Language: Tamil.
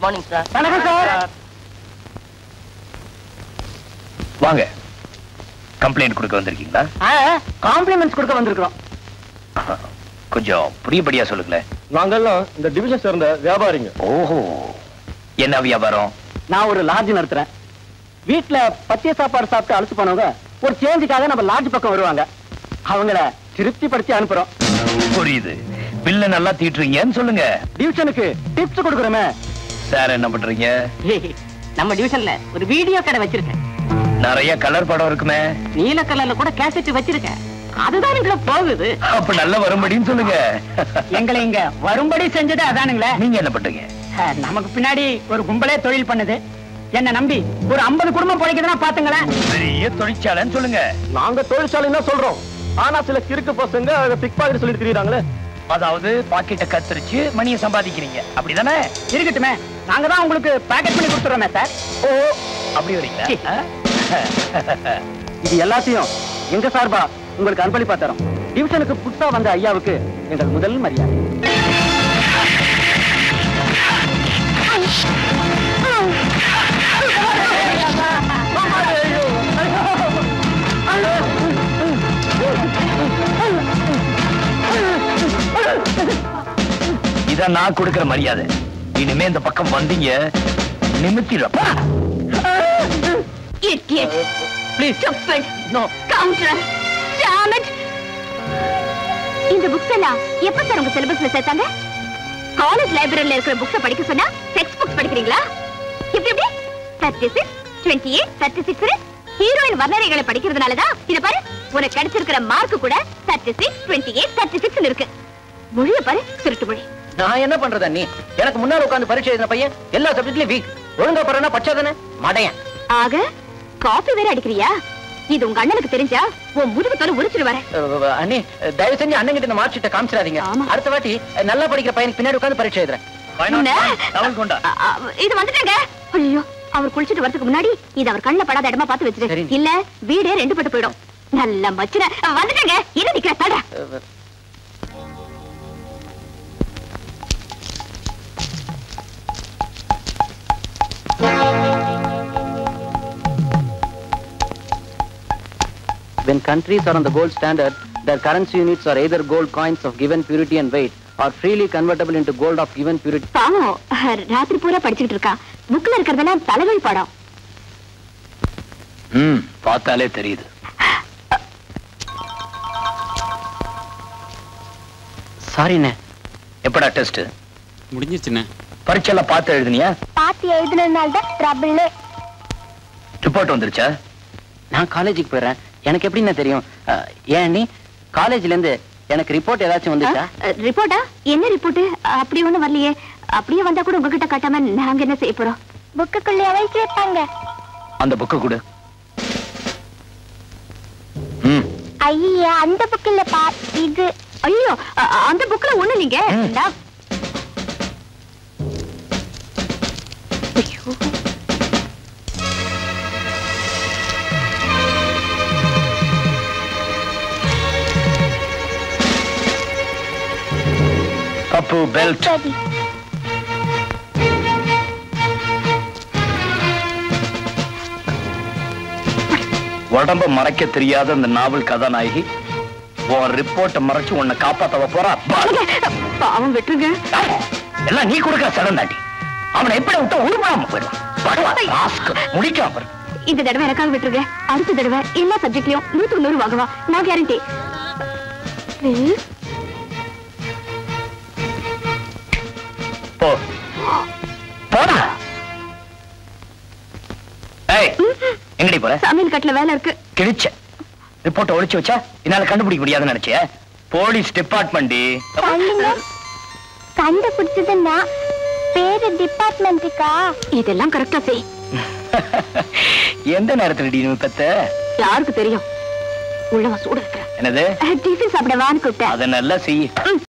Morning sir. வணக்கம் சார். வாங்க. கம்ப்ளைண்ட் கொடுக்க வந்திருக்கீங்களா? காம்ப்ளிமெண்ட்ஸ் கொடுக்க வந்திருக்கிறோம். கொஞ்சம் புரியபடியா சொல்லுங்களேன். நாங்கெல்லாம் இந்த டிவிஷன் சேர்ந்த வியாபாரிங்க. ஓஹோ, என்ன வியாபாரம்? நான் ஒரு லாட்ஜ் நடத்துறேன். வீட்டுல பத்திய சாப்பாடு சாப்பிட்டு அழுத்து போனவங்க ஒரு சேஞ்சுக்காக நம்ம லாட்ஜ் பக்கம் வருவாங்க. அவங்கள திருப்திப்படுத்தி அனுப்புறோம். புரியுது. பில்ல நல்லா தீட்டுறீங்கன்னு சொல்லுங்க. டிவிஷனுக்கு டிப்ஸ் கொடுக்குறோமே. சார் என்ன பண்றீங்க? நம்ம டிவிஷன்ல ஒரு வீடியோ கடை வச்சிருக்கேன். நிறைய கலர் படம் இருக்குமே. நீல கலர்ல கூட கேசட் வச்சிருக்கேன். அதுதான் எங்களை போகுது. அப்ப நல்ல வரும்படின்னு சொல்லுங்க. எங்களை இங்க வரும்படி செஞ்சது அதானுங்களே. நீங்க என்ன பண்றீங்க? நமக்கு பின்னாடி ஒரு கும்பலே தொழில் பண்ணுது. என்ன நம்பி ஒரு 50 குடும்பம் பிழைக்குதுன்னா பாத்துங்களேன். பெரிய தொழிற்சாலைன்னு சொல்லுங்க. நாங்க தொழிற்சாலைன்னு தான் சொல்றோம். ஆனா சில கிறுக்கு பசங்க அதை பிக் பாக்கெட் சொல்லிட்டு தெரியுறாங்களே. அதாவது பாக்கெட்டை கத்தரிச்சு மணியை சம்பாதிக்கிறீங்க, அப்படிதானே? இருக்கட்டுமே, நாங்க தான் உங்களுக்கு பேக்கெட் பண்ணி கொடுத்துறோமே சார். ஓ, அப்படி வரீங்களா? இது எல்லாத்தையும் எங்க சார்பா உங்களுக்கு அன்பளிப்பா தரோம். டிவிஷனுக்கு புதுசா வந்த ஐயாவுக்கு எங்கள் முதல் மரியாதை. இதான் நான் கொடுக்கிற மரியாதை. இனிமே இந்த பக்கம் வந்தீங்க நிமித்திடப்பா. Please. Stupid. No. Counter. Damn it. இந்த புக்ஸ் எல்லாம் எப்ப சார் உங்க சிலபஸ்ல சேர்த்தாங்க? காலேஜ் லைப்ரரியில இருக்கிற புக்ஸ் படிக்க சொன்னா டெக்ஸ்ட் புக்ஸ் படிக்கிறீங்களா? எப்படி 36, 28, 36 ஹீரோயின் வர்ணனைகளை படிக்கிறதுனால தான் இத பாரு உனக்கு கிடைச்சிருக்கிற மார்க் கூட 36, 28, 36 இருக்கு. மொழிய பாரு, திருட்டு மொழி. நான் என்ன பண்றதா நீ? எனக்கு முன்னால உட்கார்ந்து பரீட்சை எழுதின பையன் எல்லா சப்ஜெக்ட்லயும் வீக். ஒழுங்கா பரனா பச்சாதானே மடையன். ஆக காபி வேற அடிக்கிறியா? இது உங்க அண்ணனுக்கு தெரிஞ்சா உன் முதுகு தோலை உரிச்சிடுவாரு. அண்ணே, தயவு செஞ்சு அண்ணன் கிட்ட மார்க் ஷீட்டை காமிச்சிடாதீங்க. அடுத்த வாட்டி நல்லா படிக்கிற பையனுக்கு பின்னாடி உட்கார்ந்து பரீட்சை எழுதுறேன். இது வந்துட்டேங்க. ஐயோ, அவர் குளிச்சிட்டு வரதுக்கு முன்னாடி இது அவர் கண்ணுல படாத இடமா பார்த்து வச்சிரு. இல்ல வீடே ரெண்டு பட்டு போயிடும். நல்ல மச்சின வந்துட்டேங்க. என்ன நிக்கிற தட? When countries are on the gold standard, their currency units are either gold coins of given purity and weight or freely convertible into gold of given purity. பாவம் ராத்திரி பூரா படிச்சுட்டு இருக்கா. புக்ல இருக்கிறதெல்லாம் தலைவலி படம். பார்த்தாலே தெரியுது. சாரிண்ணே. எப்படா டெஸ்ட் முடிஞ்சிருச்சுண்ணே? பரீட்சையெல்லாம் பார்த்து எழுதுனியா? பாத்து எழுதுனதுனால தான் ட்ரபிள். ரிப்போர்ட் வந்துருச்சா? நான் காலேஜுக்கு போறேன். எனக்கு எப்படின்னு தெரியும்? ஏன் நீ காலேஜ்ல இருந்து எனக்கு ரிப்போர்ட் ஏதாச்சும் வந்துச்சா? ரிப்போர்ட்டா? என்ன ரிப்போர்ட்? அப்படி ஒண்ணும் வரலையே. அப்படியே வந்தா கூட உங்ககிட்ட காட்டாம நாங்க என்ன செய்ய போறோம்? புக்குக்குள்ளே வைச்சு வைப்பாங்க. அந்த புக்கு கொடு. ஐயா, அந்த புக் இல்ல பா, இது. ஐயோ, அந்த புக்ல ஒண்ணு இல்லைங்க. கப்பு பெல்ட். உடம்ப மறைக்க தெரியாத அந்த நாவல் கதாநாயகி உன் ரிப்போர்ட்டை மறைச்சு உன்னை காப்பாத்தவ போறா. பாவம் விட்டுருங்க. எல்லாம் நீ கொடுக்கிற சடன் தாண்டி அவனை எப்படி விட்டா உருவாம போயிடுவான். முடிக்காம இந்த தடவை எனக்காக விட்டுருங்க. அடுத்த தடவை எல்லா சப்ஜெக்ட்லயும் 100க்கு 100 வாங்குவா. நான் கேரண்டி. போ போடா. ஏய், எங்கடி போற? சமையல் கட்டுல வேலை இருக்கு. கிழிச்ச ரிப்போர்ட் ஒளிச்சு வச்சா என்னால கண்டுபிடிக்க முடியாதுன்னு நினைச்சே. போலீஸ் டிபார்ட்மெண்ட் கண்டுபிடிச்சதுன்னா பேரு டிபார்ட்மெண்ட்டுக்கா? இதெல்லாம் கரெக்டா செய். எந்த நேரத்துல நீ பெத்த? யாருக்கு தெரியும்? உள்ளவா சூட இருக்கிற. என்னது? டிஃபன் சாப்பிட வான்னு கூப்பிட்டேன். அதை நல்லா செய்.